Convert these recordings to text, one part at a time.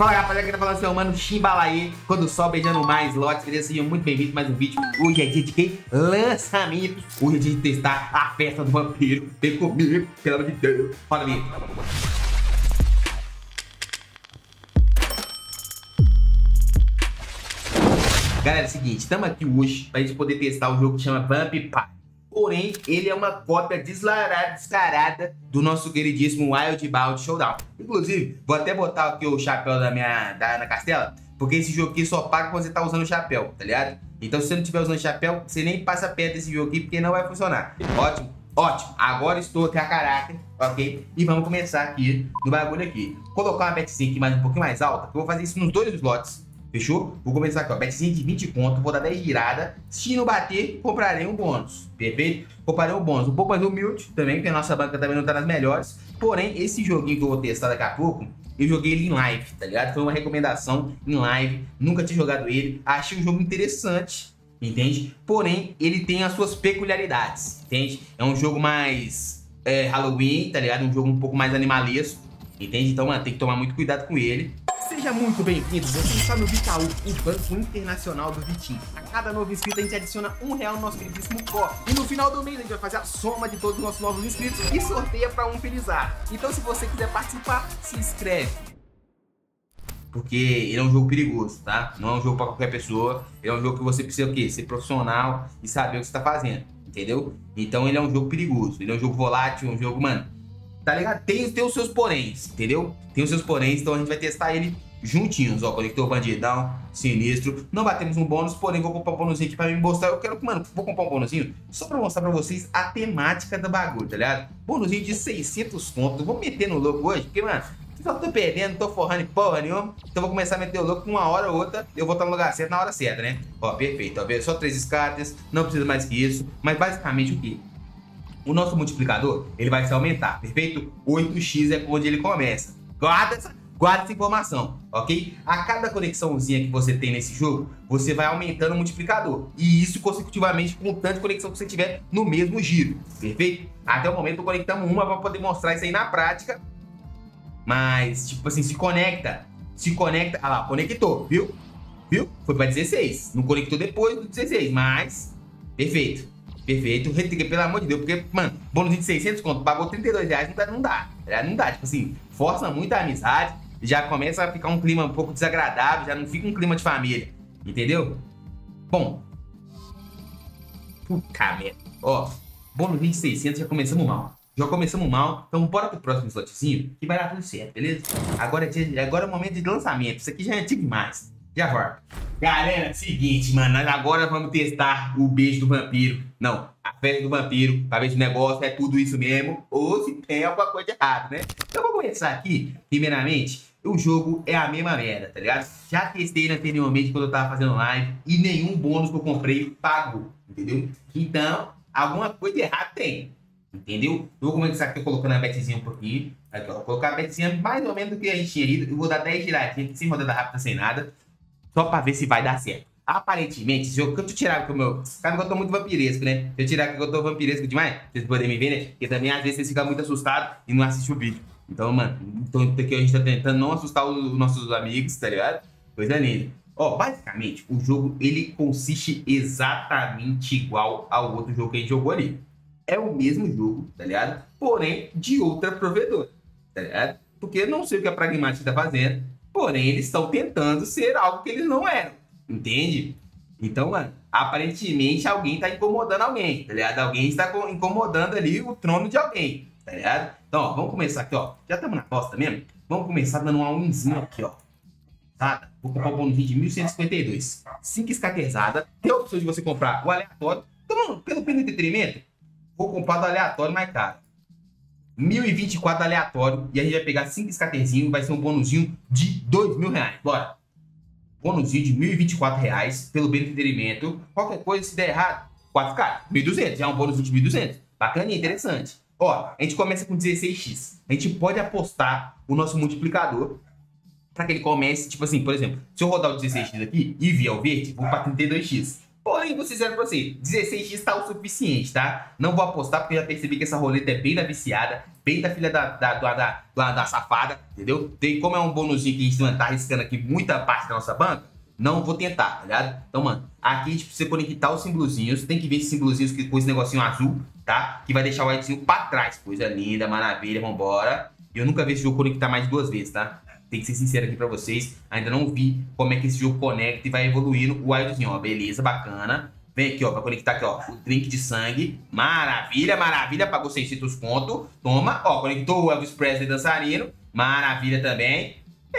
Fala rapaziada, que tá falando seu mano Chimbalaê, quando o sol beijando mais lotes, beleza? Sejam muito bem-vindos a mais um vídeo. Hoje é dia de quê? Lançamento. Hoje é dia de testar a festa do vampiro. Vem comigo, pelo amor de Deus. Fala, amigo. Galera, é o seguinte, estamos aqui hoje pra gente poder testar o jogo que chama Vampire Party. Porém, ele é uma cópia descarada do nosso queridíssimo Wild Bald Showdown. Inclusive, vou até botar aqui o chapéu da Ana Castela, porque esse jogo aqui só paga quando você tá usando o chapéu, tá ligado? Então, se você não estiver usando o chapéu, você nem passa perto desse jogo aqui, porque não vai funcionar. Ótimo, ótimo. Agora estou aqui a caráter, ok? E vamos começar aqui no bagulho aqui. Vou colocar uma betzinha aqui mais um pouquinho mais alta, que eu vou fazer isso nos dois slots. Fechou? Vou começar aqui, ó, betzinha de 20 conto, vou dar 10 giradas. Se não bater, comprarei um bônus. Perfeito? Comprarei um bônus. Um pouco mais humilde também, porque a nossa banca também não tá nas melhores. Porém, esse joguinho que eu vou testar daqui a pouco, eu joguei ele em live, tá ligado? Foi uma recomendação em live, nunca tinha jogado ele. Achei um jogo interessante, entende? Porém, ele tem as suas peculiaridades, entende? É um jogo mais Halloween, tá ligado? Um jogo um pouco mais animalesco, entende? Então, mano, tem que tomar muito cuidado com ele. Seja muito bem-vindo, você está no Vitaú, o Banco Internacional do Vitinho. A cada novo inscrito a gente adiciona R$1 no nosso queridíssimo cofre. E no final do mês a gente vai fazer a soma de todos os nossos novos inscritos e sorteia para um felizar. Então se você quiser participar, se inscreve. Porque ele é um jogo perigoso, tá? Não é um jogo para qualquer pessoa. Ele é um jogo que você precisa o quê? Ser profissional e saber o que você está fazendo, entendeu? Então ele é um jogo perigoso, ele é um jogo volátil, um jogo, mano... Tá ligado? Tem os seus poréns, entendeu? Tem os seus poréns, então a gente vai testar ele juntinhos, ó. Conector bandidão, sinistro. Não batemos um bônus, porém vou comprar um bônusinho aqui pra me mostrar. Eu quero, mano, vou comprar um bônusinho só pra mostrar pra vocês a temática do bagulho, tá ligado? Bônusinho de 600 contos. Vou meter no louco hoje, porque, mano, só tô perdendo, tô forrando porra nenhuma. Então vou começar a meter o louco com uma hora ou outra. Eu vou estar no lugar certo na hora certa, né? Ó, perfeito, ó. Só 3 descartes, não precisa mais que isso. Mas basicamente o quê? O nosso multiplicador, ele vai se aumentar, perfeito? 8x é onde ele começa. Guarda essa informação, ok? A cada conexãozinha que você tem nesse jogo, você vai aumentando o multiplicador. E isso consecutivamente com o tanto de conexão que você tiver no mesmo giro, perfeito? Até o momento conectamos uma para poder mostrar isso aí na prática. Mas, tipo assim, se conecta. Ah lá, conectou, viu? Viu? Foi para 16. Não conectou depois do 16, mas... Perfeito. Perfeito, pelo amor de Deus, porque, mano, bônus de 600 conto, pagou R$32, não dá, tipo assim, força muito a amizade, já começa a ficar um clima um pouco desagradável, já não fica um clima de família, entendeu? Bom, puta merda, ó, bônus de 600, já começamos mal, então bora pro próximo slotzinho, que vai dar tudo certo, beleza? Agora é o momento de lançamento, isso aqui já é antigo demais, já vai. Galera, seguinte, mano, nós agora vamos testar o beijo do vampiro. Não, a festa do vampiro, pra ver se o negócio é tudo isso mesmo ou se tem alguma coisa de errado, né? Então vou começar aqui, primeiramente, o jogo é a mesma merda, tá ligado? Já testei ele anteriormente quando eu tava fazendo live e nenhum bônus que eu comprei pagou, entendeu? Então, alguma coisa de errado tem, entendeu? Eu vou começar aqui colocando a betzinha um pouquinho. Aqui, ó, vou colocar a betzinha mais ou menos do que a gente tinha ido. Eu vou dar 10 giradinhas sem rodada rápida, sem nada. Só pra ver se vai dar certo. Aparentemente, se eu tirar aqui o meu... Sabe que eu tô muito vampiresco, né? Se eu tirar aqui que eu tô vampiresco demais, vocês podem me ver, né? Porque também às vezes vocês ficam muito assustados e não assistem o vídeo. Então, mano, aqui a gente tá tentando não assustar os nossos amigos, tá ligado? Coisa linda. Ó, basicamente, o jogo, ele consiste exatamente igual ao outro jogo que a gente jogou ali. É o mesmo jogo, tá ligado? Porém, de outra provedora, tá ligado? Porque eu não sei o que a Pragmatic tá fazendo. Porém, eles estão tentando ser algo que eles não eram, entende? Então, mano, aparentemente alguém tá incomodando alguém, tá ligado? Alguém está incomodando ali o trono de alguém, tá ligado? Então, ó, vamos começar aqui, ó. Já estamos na costa mesmo? Vamos começar dando um all-inzinho aqui, ó. Tá? Vou comprar o bônus de 1.152. 5 escaterzada. Tem a opção de você comprar o aleatório. Então, pelo entretenimento, vou comprar do aleatório mais caro. 1024 aleatório e a gente vai pegar 5 escaterzinhos, vai ser um bônusinho de R$2.000, bora. Bônusinho de R$1.024 pelo bem do entretenimento. Qualquer coisa, se der errado, 4K, 1.200, já é um bônusinho de 1.200. Bacana e interessante. Ó, a gente começa com 16x. A gente pode apostar o nosso multiplicador para que ele comece, tipo assim, por exemplo, se eu rodar o 16x aqui e vier o verde, vou para 32x. Porém, vou ser sincero pra você, 16x tá o suficiente, tá? Não vou apostar porque eu já percebi que essa roleta é bem da viciada, bem da filha da safada, entendeu? Tem como é um bônusinho que a gente não tá arriscando aqui muita parte da nossa banca, não vou tentar, tá ligado? Então, mano, aqui a gente precisa conectar os símbolozinhos, tem que ver esses símbolozinhos com esse negocinho azul, tá? Que vai deixar o whitezinho pra trás, coisa linda, maravilha, vambora. Eu nunca vi esse jogo conectar mais de 2 vezes, tá? Tem que ser sincero aqui pra vocês, ainda não vi como é que esse jogo conecta e vai evoluindo o wildzinho, ó, beleza, bacana. Vem aqui, ó, pra conectar aqui, ó, o drink de sangue, maravilha, maravilha, pagou 600 conto, toma, ó, conectou o Elvis Presley dançarino, maravilha também.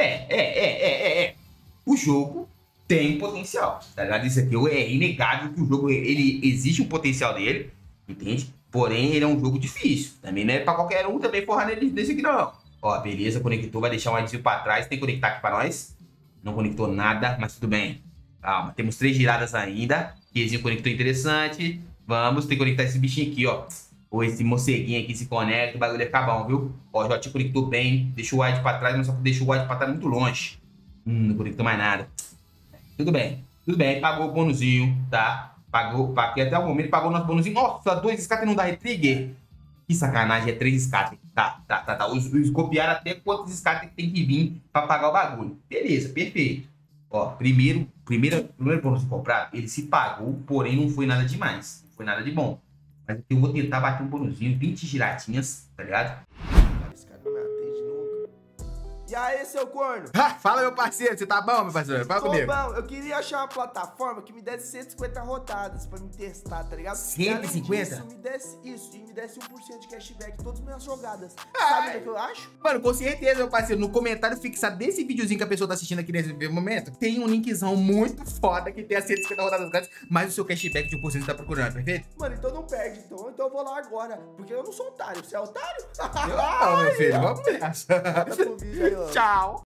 O jogo tem potencial, tá ligado? Isso aqui é inegável que o jogo, ele existe um potencial dele, entende? Porém, ele é um jogo difícil, também não é pra qualquer um também forrar nesse aqui não. Ó, beleza, conectou, vai deixar um adesivo pra trás. Tem que conectar aqui pra nós. Não conectou nada, mas tudo bem. Calma, temos 3 giradas ainda. Quezinho conectou interessante. Vamos, tem que conectar esse bichinho aqui, ó. Ou esse morceguinho aqui se conecta, o bagulho fica bom, viu? Ó, já te conectou bem. Deixou o wide pra trás, mas só que deixou o wide pra trás muito longe. Não conectou mais nada. Tudo bem, pagou o bônusinho, tá? Pagou, até o momento pagou o nosso bônusinho. Nossa, 2 escape não dá retrigger. Que sacanagem, é 3 escape. Tá. Os copiaram até quantos escape tem que vir pra pagar o bagulho. Beleza, perfeito. Ó, primeiro bônus comprado, ele se pagou, porém não foi nada demais. Não foi nada de bom. Mas aqui eu vou tentar bater um bônusinho, 20 giratinhas, tá ligado? Esse cara não me atende nunca. E aí, seu corno? Fala, meu parceiro, você tá bom, meu parceiro? Fala comigo. Bom, eu queria achar uma plataforma que me desse 150 rodadas pra me testar, tá ligado? 150? Disso, me desse 1% de cashback em todas as minhas jogadas. Sabe o que eu acho? Mano, com certeza, meu parceiro, no comentário fixado desse videozinho que a pessoa tá assistindo aqui nesse momento, tem um linkzão muito foda que tem as 150 rodadas grátis, mais o seu cashback de 1% que tá procurando, perfeito? Mano, então não perde, então eu vou lá agora, porque eu não sou otário, você é otário? Não, meu filho, vamos nessa. Tchau.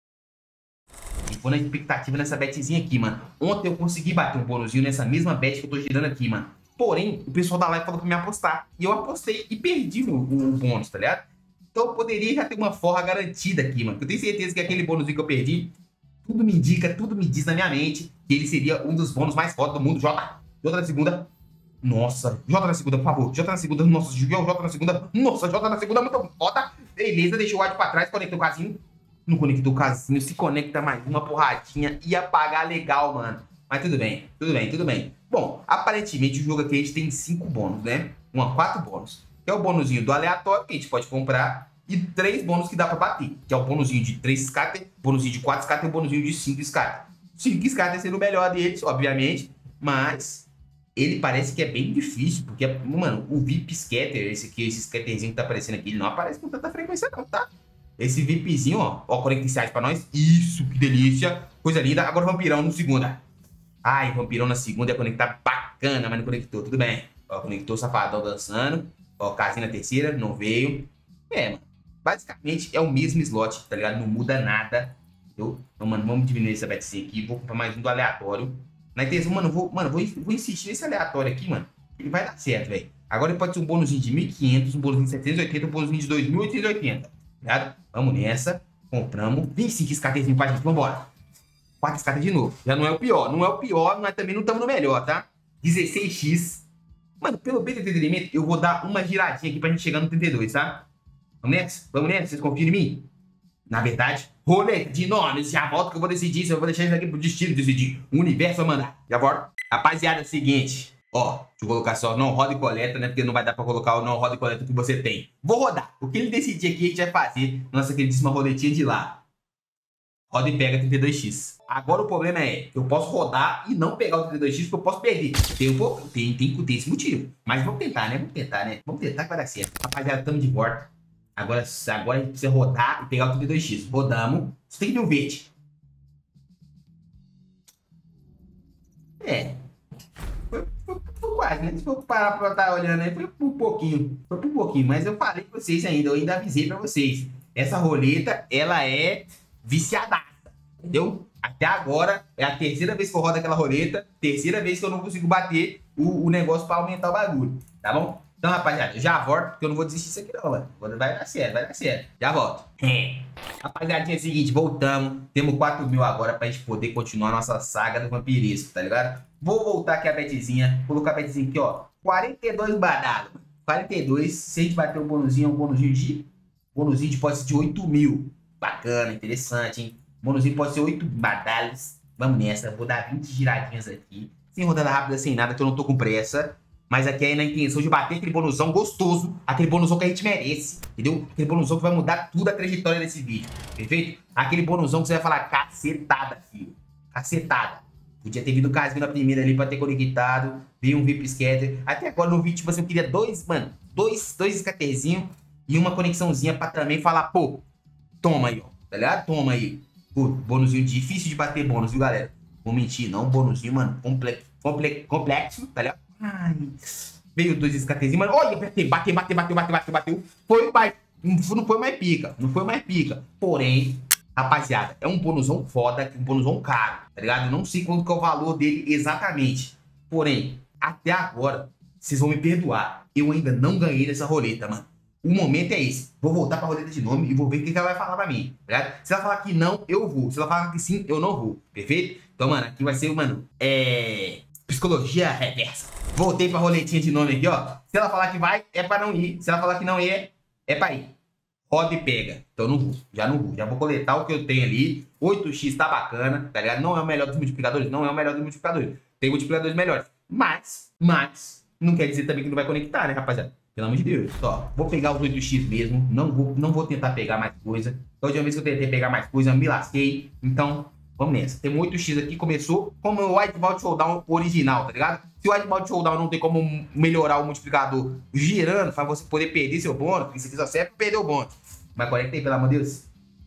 E vou na expectativa nessa betzinha aqui, mano. Ontem eu consegui bater um bônusinho nessa mesma bet que eu tô girando aqui, mano. Porém, o pessoal da live falou pra me apostar. E eu apostei e perdi o bônus, tá ligado? Então eu poderia já ter uma forra garantida aqui, mano. Eu tenho certeza que aquele bônusinho que eu perdi, tudo me indica, tudo me diz na minha mente que ele seria um dos bônus mais fodas do mundo. J na segunda. Nossa, J na segunda, por favor. J na segunda, nossa, J na segunda. Nossa, J na segunda, muito foda. Beleza, deixou o wide pra trás, conectou o casinho. Não conectou o casinho, se conecta mais uma porradinha. Ia pagar legal, mano. Mas tudo bem. Bom, aparentemente o jogo aqui a gente tem 5 bônus, né? 4 bônus. Que é o bônusinho do aleatório, que a gente pode comprar. E 3 bônus que dá pra bater. Que é o bônusinho de 3 scatter, bônusinho de 4 scatter e o bônusinho de 5 scatter. 5 scatter sendo o melhor deles, obviamente. Mas ele parece que é bem difícil. Porque, mano, o VIP Scatter, esse scatterzinho que tá aparecendo aqui, ele não aparece com tanta frequência não, tá? Esse VIPzinho, ó, 46 pra nós. Isso, que delícia. Coisa linda. Agora o vampirão no segunda. Ai, vampirão na segunda ia conectar bacana, mas não conectou. Tudo bem. Ó, conectou o safadão dançando. Ó, casinha na terceira, não veio. Mano, basicamente é o mesmo slot, tá ligado? Não muda nada. Entendeu? Então, mano, vamos diminuir essa betzinha aqui. Vou comprar mais um do aleatório. Na intenção, mano, vou insistir nesse aleatório aqui, mano. Ele vai dar certo, velho. Agora ele pode ser um bônusinho de 1.500, um bônusinho de 780, um bônusinho de 2.880. Ligado? Vamos nessa. Compramos. 25 escatezinhos pra gente. Vambora. 4 escates de novo. Já não é o pior. Não é o pior, mas também não estamos no melhor, tá? 16x. Mano, pelo bem do entretenimento, eu vou dar uma giradinha aqui pra gente chegar no 32, tá? Vamos nessa? Vocês confiam em mim? Na verdade, roleta de nomes. Já volto que eu vou decidir. Se eu vou deixar isso aqui pro destino decidir. O universo vai mandar. Já volto. Rapaziada, é o seguinte. Ó, deixa eu colocar só não roda e coleta, né? Porque não vai dar pra colocar o não roda e coleta que você tem. Vou rodar. O que ele decidir aqui, a gente vai fazer. Nossa queridíssima roletinha de lá. Roda e pega 32x. Agora o problema é que eu posso rodar e não pegar o 32x porque eu posso perder. Tem esse motivo. Mas vamos tentar, né? Vamos tentar que vai dar certo. Rapaziada, estamos de volta. Agora a gente precisa rodar e pegar o 32x. Rodamos. Você tem que ver o verde. Foi quase, né? Se for parar pra estar olhando aí, foi por pouquinho. Mas eu falei pra vocês ainda, eu ainda avisei pra vocês. Essa roleta, ela é viciadaça, entendeu? Até agora, é a terceira vez que eu rodo aquela roleta, terceira vez que eu não consigo bater o negócio pra aumentar o bagulho, tá bom? Então, rapaziada, eu já volto, porque eu não vou desistir disso aqui não, mano. Vai dar certo. Já volto. Rapaziadinha, é o seguinte, voltamos. Temos 4.000 agora pra gente poder continuar a nossa saga do vampirismo, tá ligado? Vou voltar aqui a betzinha. Colocar a betzinha aqui, ó. 42 badalo. 42. Se a gente bater um bonuzinho, é um bonuzinho de... Bonuzinho pode ser de 8 mil. Bacana, interessante, hein? Bonuzinho pode ser 8 badalos. Vamos nessa. Vou dar 20 giradinhas aqui. Sem rodada rápida, sem nada, que eu não tô com pressa. Mas aqui é na intenção de bater aquele bonusão gostoso. Aquele bonusão que a gente merece. Entendeu? Aquele bonusão que vai mudar tudo a trajetória desse vídeo. Perfeito? Aquele bonusão que você vai falar, cacetada, filho. Cacetada. Podia ter vindo o Casimiro na primeira ali pra ter conectado. Veio um VIP Scatter. Até agora no vídeo, tipo assim, eu queria dois scatterzinhos e uma conexãozinha pra também falar, pô, toma aí, ó. Tá ligado? Toma aí. Pô, bônusinho difícil de bater bônus, viu, galera? Vou mentir, não. Um bônusinho, mano, complexo, tá ligado? Ai. Veio dois scatterzinhos, mano. Olha, bateu. Foi mais. Não foi mais pica. Não foi mais pica. Porém, rapaziada, é um bonusão foda, um bonusão caro, tá ligado? Eu não sei quanto que é o valor dele exatamente. Porém, até agora, vocês vão me perdoar. Eu ainda não ganhei nessa roleta, mano. O momento é esse. Vou voltar pra roleta de nome e vou ver o que ela vai falar pra mim, tá ligado? Se ela falar que não, eu vou. Se ela falar que sim, eu não vou. Perfeito? Então, mano, aqui vai ser, mano, psicologia reversa. Voltei pra roletinha de nome aqui, ó. Se ela falar que vai, é pra não ir. Se ela falar que não é pra ir. Roda e pega. Então não vou. Já não vou. Já vou coletar o que eu tenho ali. 8x tá bacana, tá ligado? Não é o melhor dos multiplicadores. Não é o melhor dos multiplicadores. Tem multiplicadores melhores. Mas, não quer dizer também que não vai conectar, né, rapaziada? Pelo amor de Deus. Ó, vou pegar os 8x mesmo. Não vou tentar pegar mais coisa. Da última vez que eu tentei pegar mais coisa, eu me lasquei. Então, vamos nessa. Tem 8x aqui. Começou como o White Vault Showdown original, tá ligado? Se o White Vault Showdown não tem como melhorar o multiplicador girando pra você poder perder seu bônus, porque se fizer certo, perdeu o bônus. Mas conectei, pelo amor de Deus.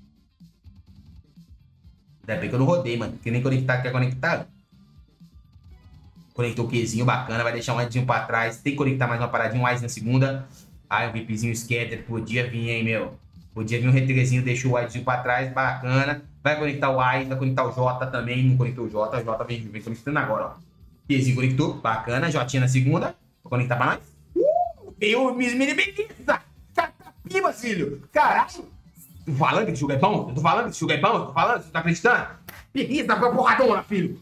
Ainda bem que eu não rodei, mano. Que nem conectar quer conectar. Conectou o Qzinho bacana. Vai deixar um Edzinho pra trás. Tem que conectar mais uma paradinha. Um Wise na segunda. Ai, um VIPzinho Scatter. Podia vir, hein, meu. Podia vir um retrezinho. Deixou o Widezinho pra trás. Bacana. Vai conectar o Wise. Vai conectar o J também. Não conectou o J. O J vem conectando agora, ó. Qzinho conectou. Bacana. Jotinha na segunda. Vou conectar pra nós. Veio mini beleza. Piba, filho. Caralho. Tô falando que esse jogo é bom? Eu tô falando que esse jogo é bom? Eu tô falando? Você tá acreditando? Beleza, tá porradona, filho.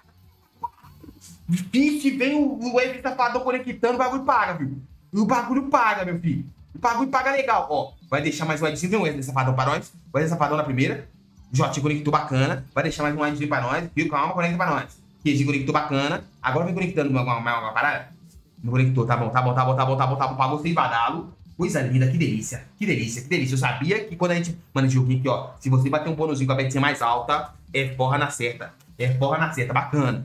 Pique, vem o Wave safadão conectando, o bagulho paga, filho. O bagulho paga, meu filho. O bagulho paga legal, ó. Vai deixar mais um Widezinho, vem um Wave safadão pra nós. Wave safadão na primeira. Jotinho conectou bacana. Vai deixar mais um Widezinho pra nós. Viu? Calma, conecta pra nós. Qzinho conectou bacana. Agora vem conectando uma parada. Não conectou, tá bom. Pagou 6 badalo. Coisa linda, que delícia. Eu sabia que quando a gente... Mano, esse joguinho aqui, ó. Se você bater um bônusinho com a betzinha mais alta, é forra na certa. Bacana.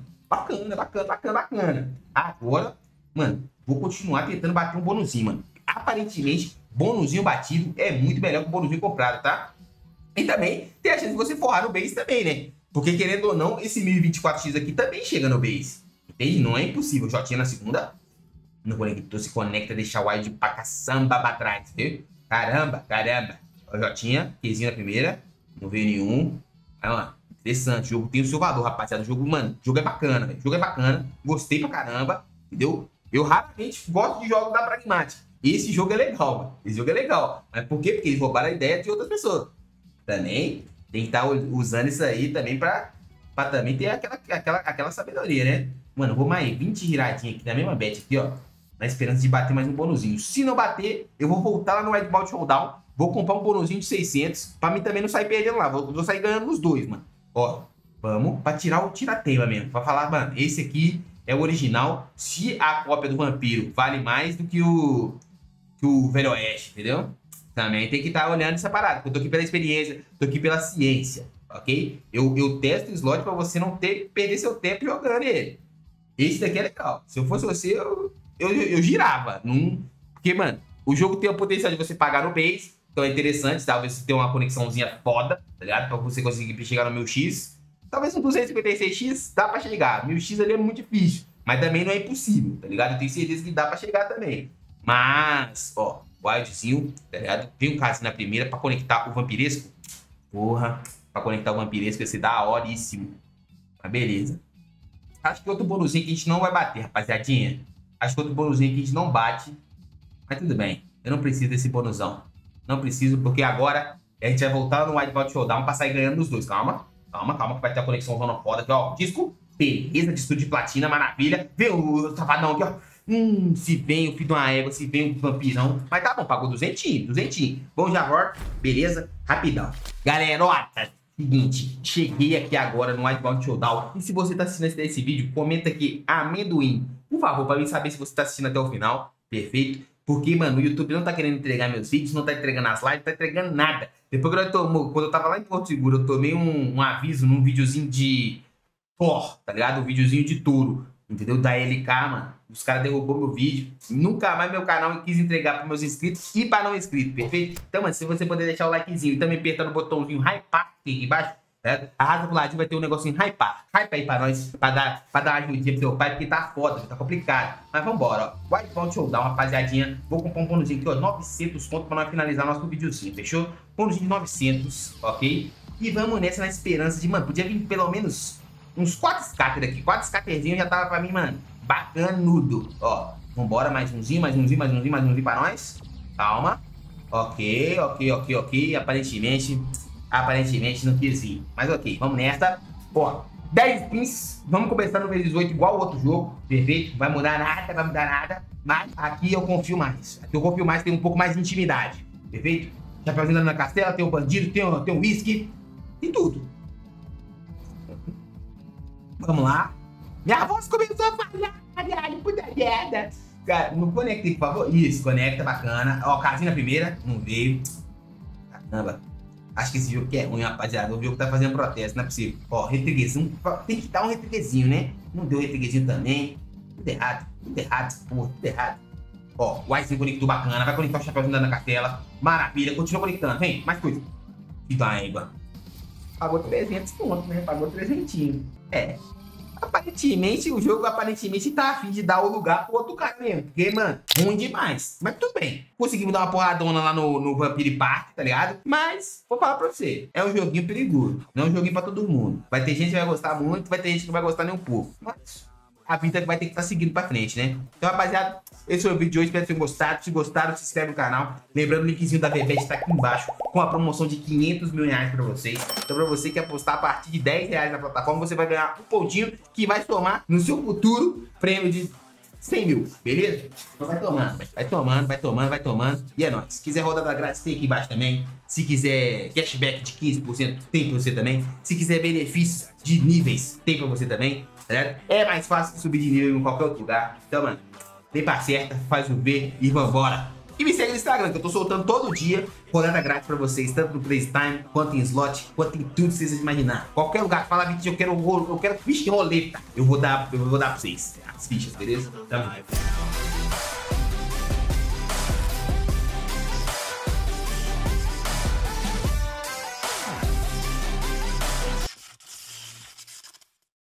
Bacana. Agora, mano, vou continuar tentando bater um bônusinho, mano. Aparentemente, bônusinho batido é muito melhor que o bônusinho comprado, tá? E também tem a chance de você forrar no base também, né? Porque, querendo ou não, esse 1024x aqui também chega no base. Entende? Não é impossível. Jotinha na segunda. No conector se conecta, deixa o wide pra caçamba pra trás, viu? Caramba. Ó, Jotinha, Qzinho na primeira. Não veio nenhum. Olha lá. Interessante. O jogo tem o seu valor, rapaziada. O jogo, mano, o jogo é bacana, velho. O jogo é bacana. Gostei pra caramba. Entendeu? Eu raramente gosto de jogos da Pragmatic. Esse jogo é legal, mano. Mas por quê? Porque eles roubaram a ideia de outras pessoas. Também tem que estar usando isso aí também pra também ter aquela sabedoria, né? Mano, eu vou mais 20 giradinhas aqui na mesma bet aqui, ó. Na esperança de bater mais um bonuzinho. Se não bater, eu vou voltar lá no White Vault Showdown. Vou comprar um bonuzinho de 600. Pra mim também não sair perdendo lá. Vou sair ganhando nos dois, mano. Ó, vamos pra tirar o tira-teima mesmo. Pra falar, mano, esse aqui é o original. Se a cópia do vampiro vale mais do que o Velho Oeste, entendeu? Também tem que estar olhando essa parada. Eu tô aqui pela experiência, tô aqui pela ciência, ok? Eu testo o slot pra você não perder seu tempo jogando ele. Esse daqui é legal. Se eu fosse você, eu girava. Porque, mano, o jogo tem o potencial de você pagar no base. Então é interessante, talvez você tenha uma conexãozinha foda, tá ligado? Pra você conseguir chegar no 1000x. Talvez um 256x dá pra chegar. 1000x ali é muito difícil. Mas também não é impossível, tá ligado? Eu tenho certeza que dá pra chegar também. Mas, ó, Widezinho, tá ligado? Vem um casinho na primeira pra conectar o vampiresco. Porra, pra conectar o vampiresco ia ser da horíssimo. Mas beleza. Acho que outro bonuzinho que a gente não vai bater, rapaziadinha. Acho que outro bonuzinho que a gente não bate. Mas tudo bem. Eu não preciso desse bonusão. Não preciso, porque agora a gente vai voltar no White Vault Showdown pra sair ganhando nos dois. Calma, que vai ter a conexão zona foda aqui, ó. Disco. Beleza, de estúdio de platina, maravilha. Vê o safadão aqui, ó. Se vem o filho de uma égua, se vem o vampirão. Mas tá bom, pagou 200. Bom, já volto. Beleza? Rapidão. Galera, ó, seguinte, cheguei aqui agora no Wildebound Showdown. E se você tá assistindo esse vídeo, comenta aqui amendoim, por favor, pra mim saber se você tá assistindo até o final. Perfeito? Porque, mano, o YouTube não tá querendo entregar meus vídeos, não tá entregando as lives, não tá entregando nada. Depois que quando eu tava lá em Porto Seguro, eu tomei um aviso num videozinho de Thor, tá ligado? Um videozinho de touro, entendeu? Da LK, mano. Os caras derrubou meu vídeo. Nunca mais meu canal quis entregar para meus inscritos e para não inscritos, perfeito? Então, mano, se você puder deixar o likezinho e também apertar no botãozinho hypar aqui embaixo, certo? Arrasa pro ladinho, vai ter um negocinho hypar. Hype aí pra nós, pra dar ajudinha pro seu pai, porque tá foda, tá complicado. Mas vambora, ó. Wildebound Showdown, rapaziadinha. Vou comprar um bônusinho aqui, ó. 900 conto pra nós finalizar nosso videozinho, fechou? Bônus de 900, ok? E vamos nessa na esperança de, mano, podia vir pelo menos uns 4 scatter aqui. 4 scatterzinhos já tava pra mim, mano. Bacanudo. Ó, vambora, mais umzinho pra nós. Calma. Ok. Aparentemente não quis ir. Mas ok, vamos nessa. Ó, 10 spins. Vamos começar no vezes 8 igual o outro jogo. Perfeito? Vai mudar nada. Mas aqui eu confio mais. Aqui eu confio mais, tem um pouco mais de intimidade. Perfeito? Chapeuzinho na castela, tem o bandido, tem o whisky. Tem tudo. Vamos lá. Minha voz começou a falhar, caralho, puta merda. Cara, não conectei, por favor. Isso, conecta, bacana. Ó, casinha na primeira, não veio. Caramba. Acho que esse jogo que é ruim, rapaziada. O jogo tá fazendo protesto, não é possível. Ó, retriguezinho. Tem que dar um retriguezinho, né? Não deu retriguezinho também. Tudo errado, porra, tudo errado. Ó, o Ice conectou bacana. Vai conectar o chapéuzinho na cartela. Maravilha, continua conectando. Vem, mais coisa. E da égua. Pagou 300 pontos, né? Pagou 300. É. Aparentemente, o jogo tá a fim de dar o lugar pro outro cara mesmo. Porque, mano, ruim demais. Mas tudo bem. Conseguimos dar uma porradona lá no Vampire Park, tá ligado? Mas, vou falar pra você, é um joguinho perigoso. Não é um joguinho pra todo mundo. Vai ter gente que vai gostar muito, vai ter gente que não vai gostar nem um pouco. Mas a vida vai ter que estar seguindo pra frente, né? Então, rapaziada, esse foi o vídeo de hoje. Espero que tenham gostado. Se gostaram, se inscreve no canal. Lembrando, o linkzinho da VBET tá aqui embaixo com a promoção de 500 mil reais pra vocês. Então, pra você que apostar a partir de 10 reais na plataforma, você vai ganhar um pontinho que vai somar no seu futuro prêmio de 100 mil, beleza? Então vai tomando. E é nóis. Se quiser rodada grátis, tem aqui embaixo também. Se quiser cashback de 15%, tem pra você também. Se quiser benefícios de níveis, tem pra você também. Certo? É mais fácil subir de nível em qualquer outro lugar. Então, mano, vem pra certa, faz o V e vambora. E me segue no Instagram, que eu tô soltando todo dia rodada grátis pra vocês, tanto no Playtime, quanto em slot, quanto em tudo que vocês imaginar. Qualquer lugar que fala, eu quero ficha de roleta. Eu vou dar pra vocês as fichas, beleza? Tamo junto.